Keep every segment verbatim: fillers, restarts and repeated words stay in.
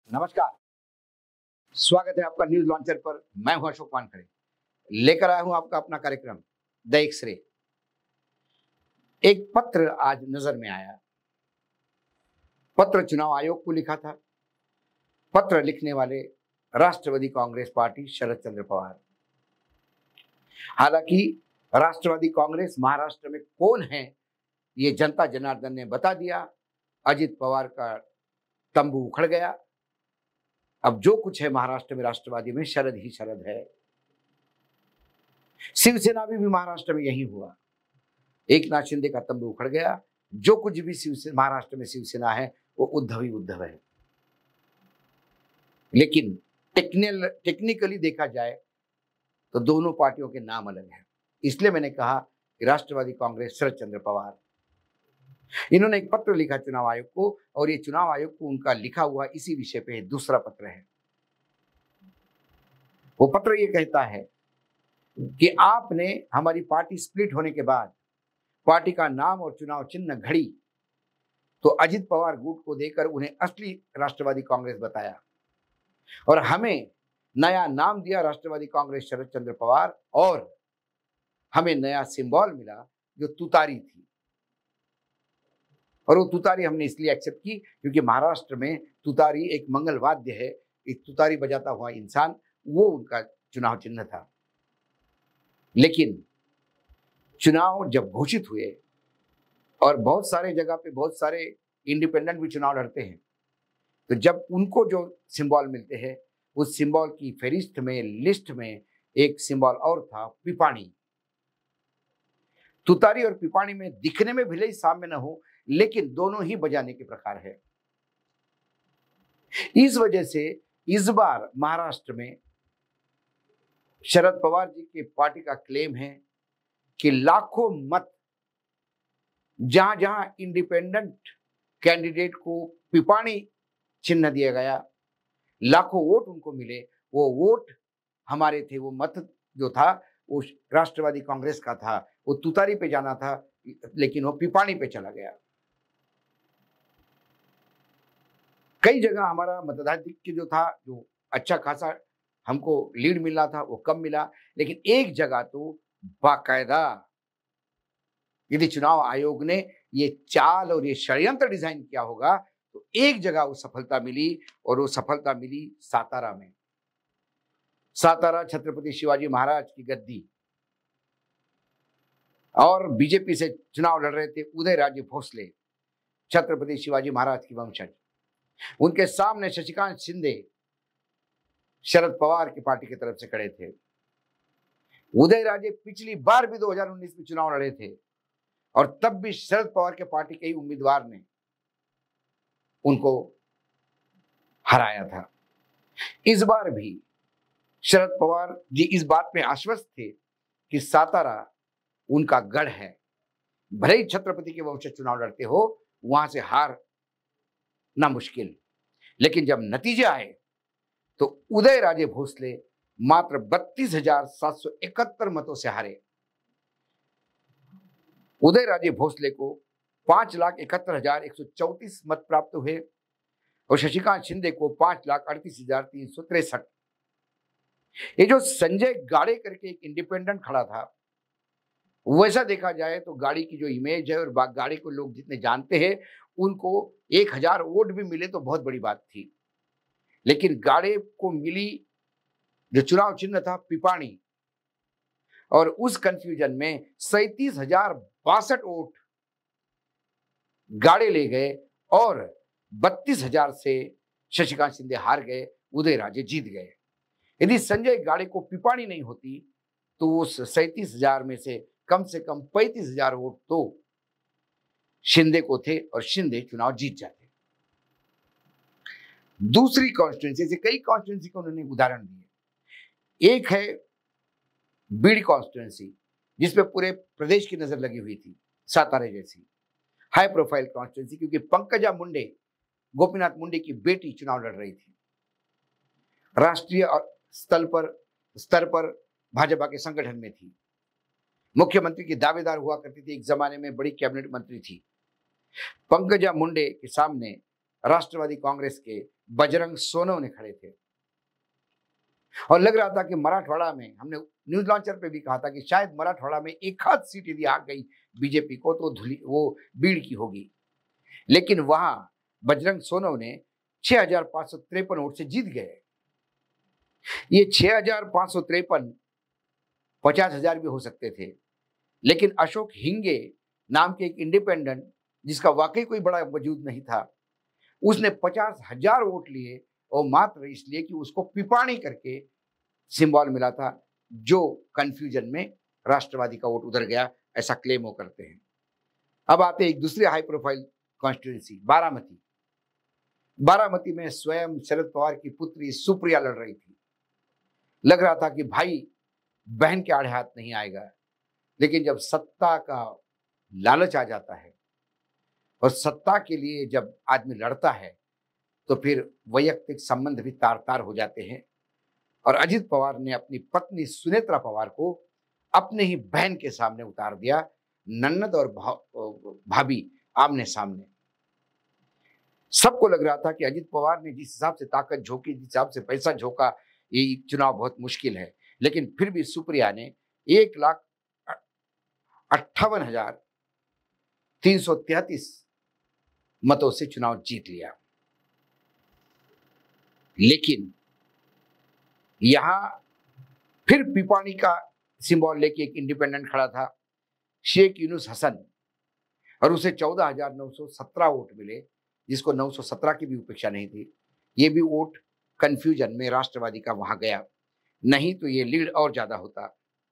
नमस्कार, स्वागत है आपका न्यूज लॉन्चर पर। मैं हूं अशोक वानखड़े, लेकर आया हूं आपका अपना कार्यक्रम द एक्स-रे। एक पत्र आज नजर में आया। पत्र चुनाव आयोग को लिखा था। पत्र लिखने वाले राष्ट्रवादी कांग्रेस पार्टी शरद चंद्र पवार। हालांकि राष्ट्रवादी कांग्रेस महाराष्ट्र में कौन है ये जनता जनार्दन ने बता दिया। अजित पवार का तंबू उखड़ गया। अब जो कुछ है महाराष्ट्र में राष्ट्रवादी में, शरद ही शरद है। शिवसेना भी, भी महाराष्ट्र में यही हुआ। एक नाथ शिंदे का तंबू उखड़ गया। जो कुछ भी शिवसेना महाराष्ट्र में शिवसेना है वो उद्धव ही उद्धव है। लेकिन टेक्निकल टेक्निकली देखा जाए तो दोनों पार्टियों के नाम अलग हैं। इसलिए मैंने कहा कि राष्ट्रवादी कांग्रेस शरद चंद्र पवार, इन्होंने एक पत्र लिखा चुनाव आयोग को, और ये चुनाव आयोग को उनका लिखा हुआ इसी विषय पे दूसरा पत्र है। वो पत्र ये कहता है कि आपने हमारी पार्टी स्प्लिट होने के बाद पार्टी का नाम और चुनाव चिन्ह घड़ी तो अजित पवार गुट को देकर उन्हें असली राष्ट्रवादी कांग्रेस बताया, और हमें नया नाम दिया राष्ट्रवादी कांग्रेस शरद चंद्र पवार, और हमें नया सिंबल मिला जो तुतारी थी। और वो तुतारी हमने इसलिए एक्सेप्ट की क्योंकि महाराष्ट्र में तुतारी एक मंगल वाद्य है। एक तुतारी बजाता हुआ इंसान, वो उनका चुनाव चिन्ह था। लेकिन चुनाव जब घोषित हुए, और बहुत सारे जगह पे बहुत सारे इंडिपेंडेंट भी चुनाव लड़ते हैं, तो जब उनको जो सिंबल मिलते हैं, उस सिंबल की फहरिस्त में, लिस्ट में एक सिंबल और था, पिपाणी। तुतारी और पिपाणी में दिखने में भले ही साम्य न हो, लेकिन दोनों ही बजाने के प्रकार है। इस वजह से इस बार महाराष्ट्र में शरद पवार जी की पार्टी का क्लेम है कि लाखों मत, जहां जहां इंडिपेंडेंट कैंडिडेट को पिपाणी चिन्ह दिया गया, लाखों वोट उनको मिले। वो वोट हमारे थे, वो मत जो था वो राष्ट्रवादी कांग्रेस का था। वो तुतारी पे जाना था, लेकिन वो पिपाणी पे चला गया। कई जगह हमारा मतदाधिक्य जो था, जो अच्छा खासा हमको लीड मिला था, वो कम मिला। लेकिन एक जगह तो बाकायदा, यदि चुनाव आयोग ने ये चाल और ये षड्यंत्र डिजाइन किया होगा तो एक जगह वो सफलता मिली, और वो सफलता मिली सातारा में। सातारा छत्रपति शिवाजी महाराज की गद्दी, और बीजेपी से चुनाव लड़ रहे थे उदयराजे भोसले, छत्रपति शिवाजी महाराज की वंशज। उनके सामने शशिकांत शिंदे शरद पवार की पार्टी की तरफ से खड़े थे। उदयराजे पिछली बार भी दो हज़ार उन्नीस में चुनाव लड़े थे, और तब भी शरद पवार के पार्टी के ही उम्मीदवार ने उनको हराया था। इस बार भी शरद पवार जी इस बात में आश्वस्त थे कि सातारा उनका गढ़ है। भले ही छत्रपति के वंशज चुनाव लड़ते हो, वहां से हार ना मुश्किल। लेकिन जब नतीजे आए तो उदयराजे भोसले मात्र बत्तीस हजार सात सौ इकहत्तर मतों से हारे। उदयराजे भोसले को पांच लाख इकहत्तर हजार एक सौ चौतीस मत प्राप्त हुए, और शशिकांत शिंदे को पांच लाख अड़तीस हजार तीन सौ तिरसठ। ये जो संजय गाड़े करके एक इंडिपेंडेंट खड़ा था, वैसा देखा जाए तो गाड़ी की जो इमेज है और गाड़ी को लोग जितने जानते हैं, उनको एक हजार वोट भी मिले तो बहुत बड़ी बात थी। लेकिन गाड़े को मिली जो चुनाव चिन्ह था पिपाणी, और उस कंफ्यूजन में सैतीस हजार बासठ वोट गाड़े ले गए, और बत्तीस हजार से शशिकांत शिंदे हार गए, उदयराजे जीत गए। यदि संजय गाड़े को पिपाणी नहीं होती तो उस सैतीस हजार में से कम से कम पैंतीस हजार वोट तो शिंदे को थे, और शिंदे चुनाव जीत जाते। दूसरी कॉन्स्टिट्यूंसी से कई कॉन्स्टिट्यूंसी को उन्होंने उदाहरण दिए। एक है बीड़ कॉन्स्टिट्यूंसी, जिसपे पूरे प्रदेश की नजर लगी हुई थी, सातारा जैसी हाई प्रोफाइल कॉन्स्टिट्यूंसी, क्योंकि पंकजा मुंडे, गोपीनाथ मुंडे की बेटी चुनाव लड़ रही थी। राष्ट्रीय स्तर पर स्तर पर भाजपा के संगठन में थी, मुख्यमंत्री की दावेदार हुआ करती थी, एक जमाने में बड़ी कैबिनेट मंत्री थी। पंकजा मुंडे के सामने राष्ट्रवादी कांग्रेस के बजरंग सोनवने खड़े थे और लग रहा था कि मराठवाड़ा में, हमने न्यूज लॉन्चर पे भी कहा था कि शायद मराठवाड़ा में एक आध सीट यदि आ गई बीजेपी को तो धुली वो बीड़ की होगी, लेकिन वहां बजरंग सोनवने छह हजार पांच सौ तिरपन वोट से जीत गए। ये छह हजार पांच सौ तिरपन पचास हजार भी हो सकते थे, लेकिन अशोक हिंगे नाम के एक इंडिपेंडेंट जिसका वाकई कोई बड़ा वजूद नहीं था, उसने पचास हजार वोट लिए और मात्र इसलिए कि उसको पिपाणी करके सिंबल मिला था, जो कंफ्यूजन में राष्ट्रवादी का वोट उधर गया, ऐसा क्लेम वो करते हैं। अब आते हैं एक दूसरे high profile constituency, Baramati. Baramati में स्वयं शरद पवार की पुत्री सुप्रिया लड़ रही थी। लग रहा था कि भाई बहन के आड़े हाथ नहीं आएगा, लेकिन जब सत्ता का लालच आ जाता है और सत्ता के लिए जब आदमी लड़ता है तो फिर वैयक्तिक संबंध भी तार तार हो जाते हैं। और अजित पवार ने अपनी पत्नी सुनेत्रा पवार को अपने ही बहन के सामने उतार दिया, ननद और भा, भाभी आमने सामने। सबको लग रहा था कि अजित पवार ने जिस हिसाब से ताकत झोंकी, जिस हिसाब से पैसा झोंका, ये चुनाव बहुत मुश्किल है, लेकिन फिर भी सुप्रिया ने एक लाख अट्ठावन हजार तीन सौ तैतीस मतों से चुनाव जीत लिया। लेकिन यहां फिर पिपाणी का सिंबल लेके एक इंडिपेंडेंट खड़ा था, शेख यूनुस हसन, और उसे चौदह हजार नौ सौ सत्रह वोट मिले, जिसको नौ सौ सत्रह की भी उपेक्षा नहीं थी। ये भी वोट कंफ्यूजन में राष्ट्रवादी का वहां गया, नहीं तो ये लीड और ज्यादा होता।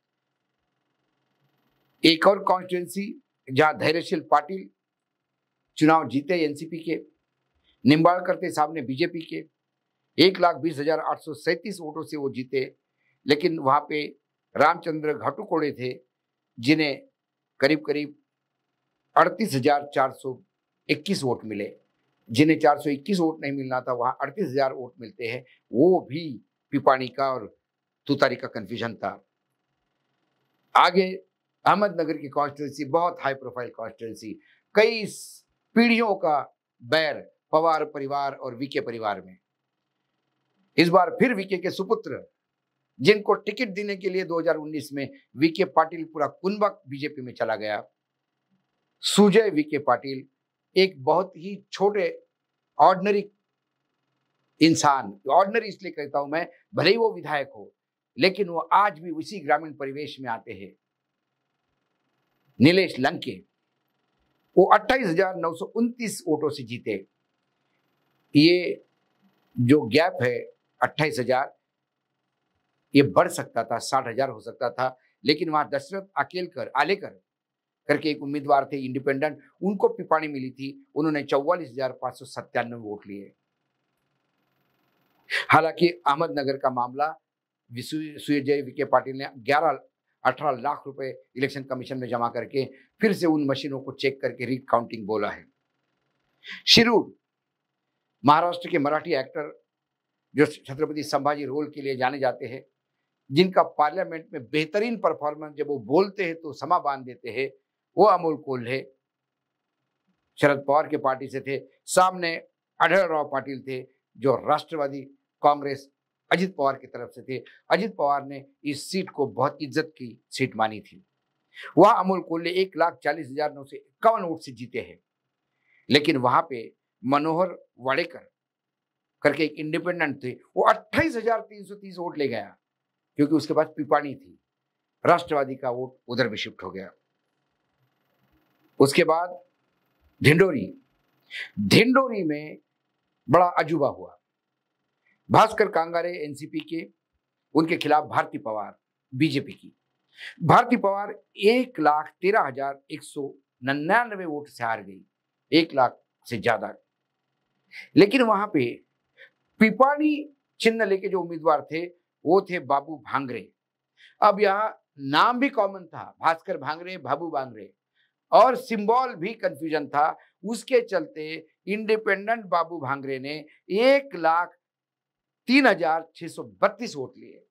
एक और कॉन्स्टिट्यूंसी जहां धैर्यशील पाटिल चुनाव जीते एनसीपी के, निम्बाड़कर के सामने बीजेपी के, एक लाख बीस हजार आठ सौ सैंतीस वोटों से वो जीते, लेकिन वहां पे रामचंद्र घाटुकोड़े थे जिन्हें करीब करीब अड़तीस हजार चार सौ इक्कीस वोट मिले। जिन्हें चार सौ इक्कीस वोट नहीं मिलना था वहां अड़तीस हजार वोट मिलते हैं। वो भी पिपाणी का और तुतारी का कंफ्यूजन था। आगे अहमदनगर की कॉन्स्टिट्यूंसी, बहुत हाई प्रोफाइल कॉन्स्टिट्यूंसी, कई पीढ़ियों का बैर पवार परिवार और वीके परिवार में। इस बार फिर वीके के सुपुत्र, जिनको टिकट देने के लिए दो हजार उन्नीस में वीके पाटिल पूरा कुनबा बीजेपी में चला गया, सुजय वीके पाटिल एक बहुत ही छोटे ऑर्डिनरी इंसान, ऑर्डिनरी इसलिए कहता हूं मैं, भले ही वो विधायक हो, लेकिन वो आज भी उसी ग्रामीण परिवेश में आते हैं। नीलेश लंके, वो अट्ठाईस हजार नौ सौ उनतीस वोटों से जीते। ये जो गैप है अट्ठाईस हजार, ये बढ़ सकता था, साठ हजार हो सकता था, लेकिन वहां दशरथ अकेलकर आलेकर करके एक उम्मीदवार थे इंडिपेंडेंट, उनको पिपाणी मिली थी, उन्होंने चौवालीस हजार पांच सौ सत्तानवे वोट लिए। हालांकि अहमदनगर का मामला सुजय विखे पाटिल ने ग्यारह अठारह लाख रुपए इलेक्शन कमीशन में जमा करके फिर से उन मशीनों को चेक करके रीकाउंटिंग बोला है। शिरूर, महाराष्ट्र के मराठी एक्टर जो छत्रपति संभाजी रोल के लिए जाने जाते हैं, जिनका पार्लियामेंट में बेहतरीन परफॉर्मेंस, जब वो बोलते हैं तो समा बांध देते हैं, वो अमोल कोल्हे शरद पवार के पार्टी से थे। सामने अढ़ल राव पाटिल थे जो राष्ट्रवादी कांग्रेस अजित पवार की तरफ से थे। अजित पवार ने इस सीट को बहुत इज्जत की सीट मानी थी। वहां अमोल कोल्हे एक लाख चालीस हजार नौ सौ इक्यावन वोट से जीते हैं, लेकिन वहां पे मनोहर वाडेकर करके एक इंडिपेंडेंट थे, वो अट्ठाईस हजार तीन सौ तीस वोट ले गया, क्योंकि उसके पास पिपाणी थी। राष्ट्रवादी का वोट उधर भी शिफ्ट हो गया। उसके बाद ढिंडोरी, ढिंडोरी में बड़ा अजूबा हुआ। भास्कर कांगारे एनसीपी के, उनके खिलाफ भारती पवार बीजेपी की। भारती पवार एक लाख तेरह हजार एक सौ निन्यानवे वोट से हार गई, एक लाख से ज्यादा। लेकिन वहां पे पिपाणी चिन्ह लेके जो उम्मीदवार थे वो थे बाबू भांगरे। अब यहाँ नाम भी कॉमन था, भास्कर भांगरे, बाबू भांगरे, और सिंबल भी कंफ्यूजन था। उसके चलते इंडिपेंडेंट बाबू भांगरे ने एक लाख तीन हजार छह सौ बत्तीस वोट लिए।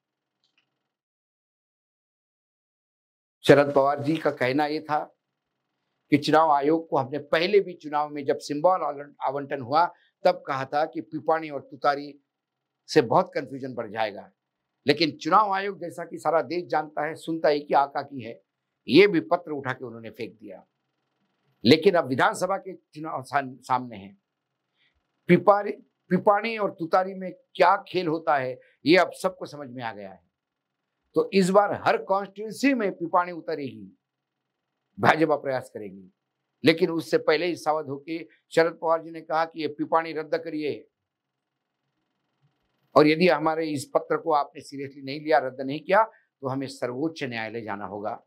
शरद पवार जी का कहना यह था कि चुनाव आयोग को हमने पहले भी चुनाव में जब सिंबल आवंटन हुआ तब कहा था कि पिपाणी और तुतारी से बहुत कंफ्यूजन बढ़ जाएगा, लेकिन चुनाव आयोग जैसा कि सारा देश जानता है, सुनता एक ही आका की है, ये भी पत्र उठा के उन्होंने फेंक दिया। लेकिन अब विधानसभा के चुनाव सामने है, पिपारी पिपाणी और तुतारी में क्या खेल होता है ये अब सबको समझ में आ गया है। तो इस बार हर कॉन्स्टिट्यूंसी में पिपाणी उतरेगी, भाजपा प्रयास करेगी, लेकिन उससे पहले ही सावध होकर शरद पवार जी ने कहा कि ये पिपाणी रद्द करिए, और यदि हमारे इस पत्र को आपने सीरियसली नहीं लिया, रद्द नहीं किया, तो हमें सर्वोच्च न्यायालय जाना होगा।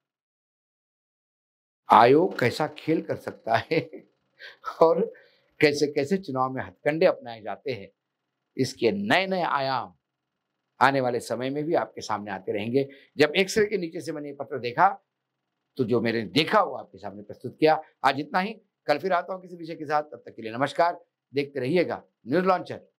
आयोग कैसा खेल कर सकता है और कैसे कैसे चुनाव में हथकंडे अपनाए जाते हैं, इसके नए नए आयाम आने वाले समय में भी आपके सामने आते रहेंगे। जब एक्सरे के नीचे से मैंने ये पत्र देखा, तो जो मैंने देखा वो आपके सामने प्रस्तुत किया। आज इतना ही, कल फिर आता हूं किसी विषय के साथ, तब तक के लिए नमस्कार। देखते रहिएगा न्यूज लॉन्चर।